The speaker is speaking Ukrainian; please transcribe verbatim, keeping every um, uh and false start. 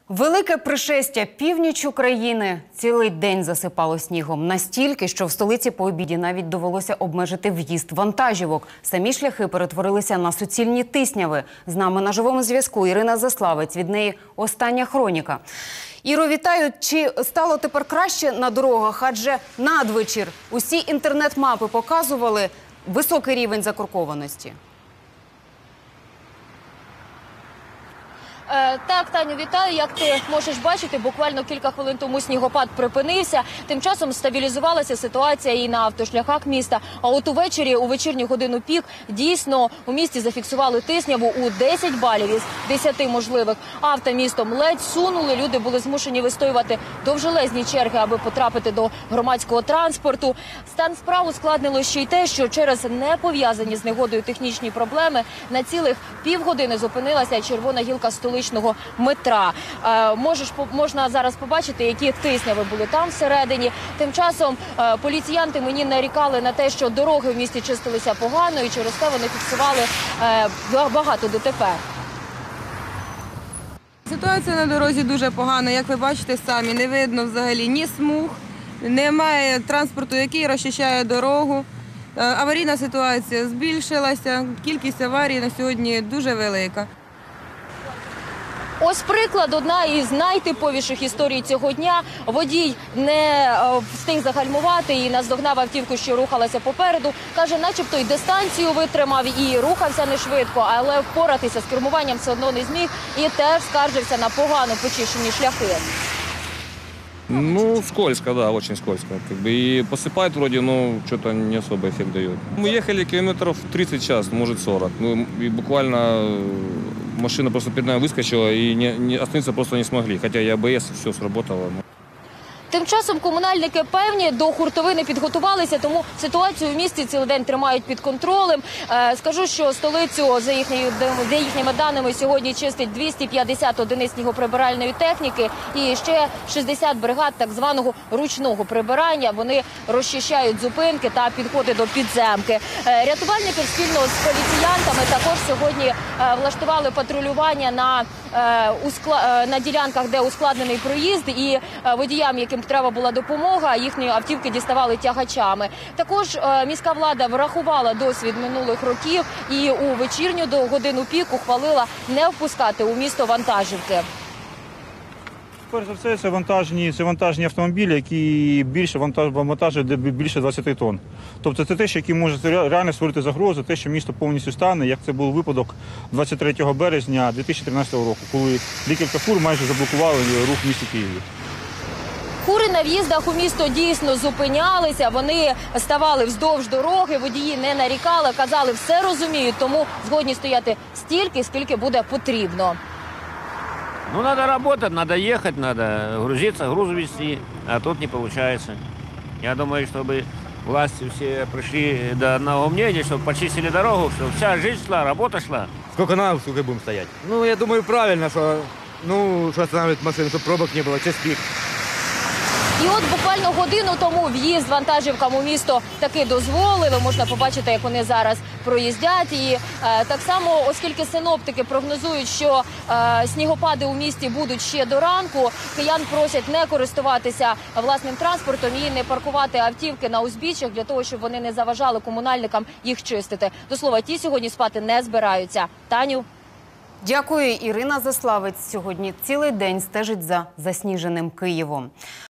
Велике пришестя. Північ України цілий день засипало снігом. Настільки, що в столиці по обіді навіть довелося обмежити в'їзд вантажівок. Самі шляхи перетворилися на суцільні тисняви. З нами на живому зв'язку Ірина Заславець. Від неї остання хроніка. Іро, вітаю. Чи стало тепер краще на дорогах? Адже надвечір усі інтернет-мапи показували високий рівень закуркованості. Так, Таню, вітаю. Як ти можеш бачити, буквально кілька хвилин тому снігопад припинився. Тим часом стабілізувалася ситуація і на автошляхах міста. А от увечері, у вечірню годину пік, дійсно у місті зафіксували тисняву у десять балів із десяти можливих. Авто містом ледь сунули, люди були змушені вистоювати довжелезні черги, аби потрапити до громадського транспорту. Стан справ ускладнило ще й те, що через непов'язані з негодою технічні проблеми на цілих півгодини зупинилася червона гілка столичного метра. Е, можеш, можна зараз побачити, які тисняви були там всередині. Тим часом е, поліціянти мені нарікали на те, що дороги в місті чистилися погано, і через те вони фіксували е, багато ДТП. Ситуація на дорозі дуже погана. Як ви бачите самі, не видно взагалі ні смуг, немає транспорту, який розчищає дорогу. Е, аварійна ситуація збільшилася, кількість аварій на сьогодні дуже велика. Ось приклад, одна із найтиповіших історій цього дня. Водій не встиг загальмувати і наздогнав автівку, що рухалася попереду. Каже, начебто й дистанцію витримав, і рухався не швидко, але впоратися з кермуванням все одно не зміг і теж скаржився на погано почищені шляхи. Ну, скользко, да, очень скользко. Как бы и посыпает вроде, но что-то не особо эффект дает. Мы ехали километров тридцать в час, может сорок. Ну, и буквально машина просто перед нами выскочила, и не, не, остановиться просто не смогли. Хотя и А Б С, все сработало. Тим часом комунальники певні до хуртовини підготувалися, тому ситуацію в місті цілий день тримають під контролем. Е, скажу, що столицю, за, їхньою, за їхніми даними, сьогодні чистить двісті п'ятдесят одиниць снігоприбиральної техніки і ще шістдесят бригад так званого ручного прибирання. Вони розчищають зупинки та підходи до підземки. Е, рятувальники спільно з поліціянтами також сьогодні е, влаштували патрулювання на, е, ускла, е, на ділянках, де ускладнений проїзд, і е, водіям, яким треба була допомога, їхні автівки діставали тягачами. Також е, міська влада врахувала досвід минулих років і у вечірню до годину пік ухвалила не впускати у місто вантажівки. Перш за все, це вантажні, це вантажні автомобілі, які більше вантажують більше двадцяти тонн. Тобто це те, що які можуть реально створити загрозу, те, що місто повністю стане, як це був випадок двадцять третього березня дві тисячі тринадцятого року, коли декілька фур майже заблокували рух в місті Києві. Фури на в'їздах у місто дійсно зупинялися, вони ставали вздовж дороги, водії не нарікали, казали, все розуміють, тому згодні стояти стільки, скільки буде потрібно. Ну, надо работать, надо ехать, надо грузиться, груз везти, а тут не получается. Я думаю, чтобы власти все пришли до одного мнения, чтобы почистили дорогу, чтобы вся жизнь шла, работа шла. Сколько надо, сколько будем стоять. Ну, я думаю, правильно, что, ну, что останавливать машину, чтобы пробок не было, час пик. І от буквально годину тому в'їзд вантажівкам у місто таки дозволили. Можна побачити, як вони зараз проїздять. І е, так само, оскільки синоптики прогнозують, що е, снігопади у місті будуть ще до ранку, киян просять не користуватися власним транспортом і не паркувати автівки на узбіччях для того, щоб вони не заважали комунальникам їх чистити. До слова, ті сьогодні спати не збираються. Таню? Дякую. Ірина Заславець сьогодні цілий день стежить за засніженим Києвом.